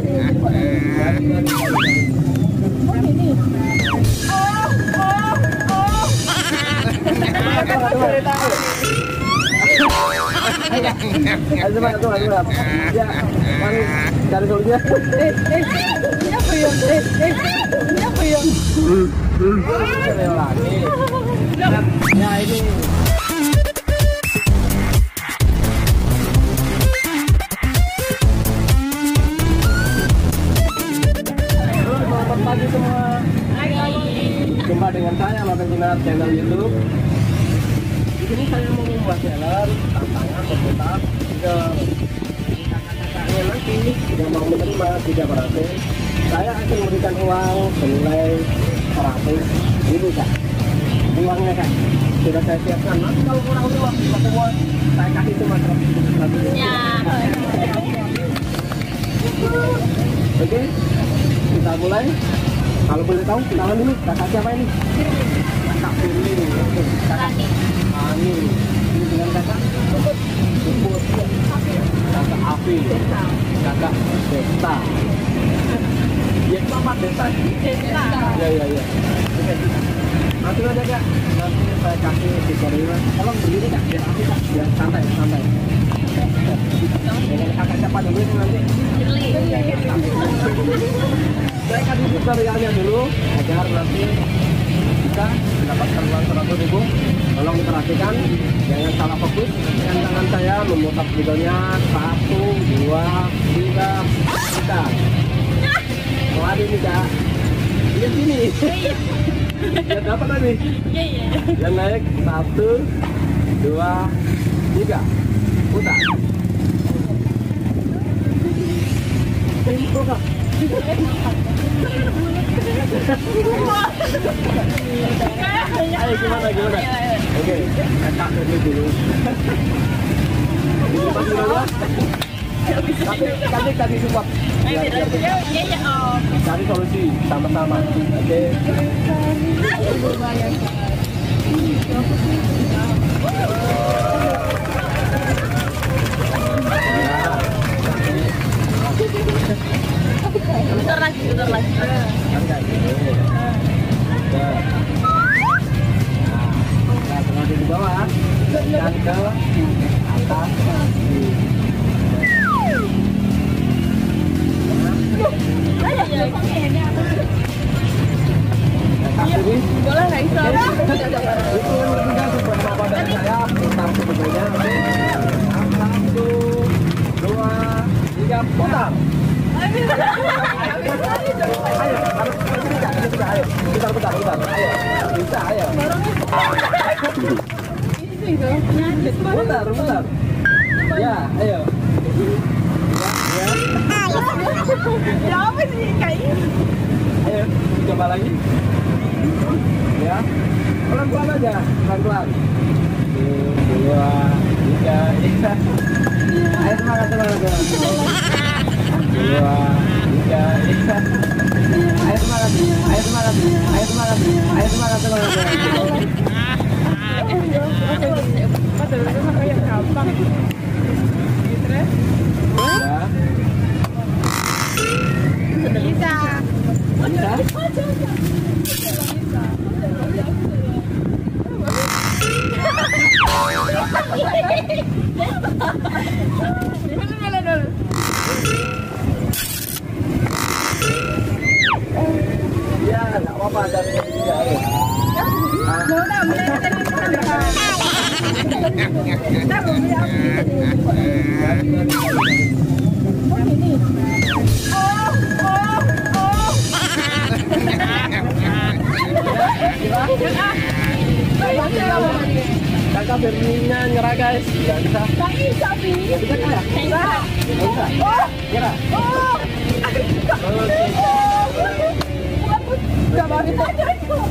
Cari solusinya. Ini apa ya? Ini apa ya? Ya ini. Selamat pagi semua. Jumpa dengan saya Makan Jinar channel YouTube. Di sini saya mau membuat channel tantangan memutar ke kakak-kakaknya nanti yang mau menerima 3%. Saya akan memberikan uang senilai 100.000 Kak. Uangnya Kak sudah saya siapkan. Nanti kalau kurang uang semua saya kasih cuma 100.000. Ya. Oke, kita mulai. Kalau boleh tahu kenalan dulu kakak siapa ini? Kakak Firly. Kakak Ani. Ini dengan kakak Puput. Kakak Afi. Kakak Desta. Ya apa Desta? Desta. Ya. Oke. Langsung aja Kak. Nanti saya kasih tutorialnya. Tolong berdiri Kak, biar api Kak, biar santai. Dengan kakak siapa dulu ini nanti? Saya kasih tutorialnya dulu agar nanti kita mendapatkan uang 100.000. Tolong diperhatikan, jangan salah fokus. Dengan tangan saya memutar videonya 1, 2, 3, 4. Lari nih Kak. Lihat sini. Ya dapat tadi. Iya. Yang naik 1, 2, 3. Putar. Kak. Ayo gimana? Oke, kakak dulu. Tapi tadi support. Iya Om. Cari solusi sama-sama. Oke. Bentar lagi. Nah, terus di bawah dan ke atas. Boleh nggak bisa? Itu yang ketiga sebuah badan saya putar sebetulnya. 1, 2, 3 putar. Ayo, harus putar. Ayo, bisa, ayo. Putar. Ya, ayo. Ya apa sih kayak? Ayo, coba lagi. Ya, pelan-pelan aja, pelan-pelan. 1, 2, 3. Ayo semangat. 2, 3. Ayo semangat. Kayak gampang. Bisa. Ya, nggak apa-apa dari ketiga. Kakak Firly-nya nyerah guys, nggak bisa. Bisa. Nyerah. Gak mau